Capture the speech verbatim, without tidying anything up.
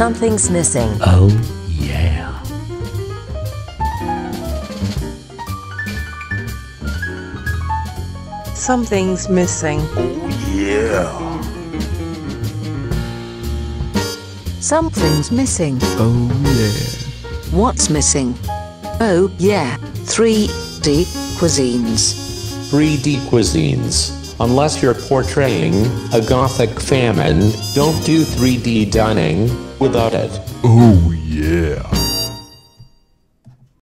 Something's missing. Oh, yeah. Something's missing. Oh, yeah. Something's missing. Oh, yeah. What's missing? Oh, yeah. three D Cuisines. three D Cuisines. Unless you're portraying a gothic famine, don't do three D dining without it. Oh, yeah.